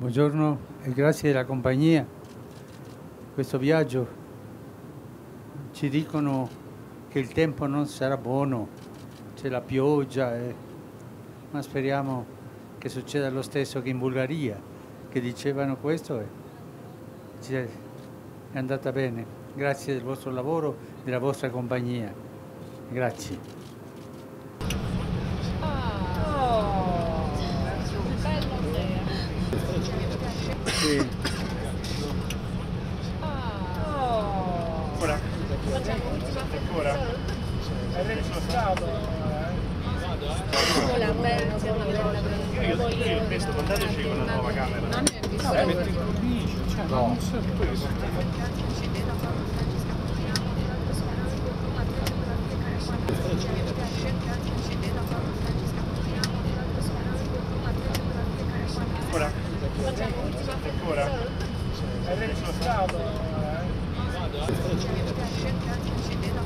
Buongiorno e grazie della compagnia. Questo viaggio ci dicono che il tempo non sarà buono, c'è la pioggia, ma speriamo che succeda lo stesso che in Bulgaria, che dicevano questo e è andata bene. Grazie del vostro lavoro e della vostra compagnia. Grazie. Sì. Ancora? Ancora? È stato. Io il testo mandateci con una nuova camera. Non è visto. No. Ancora? Ancora? È stato.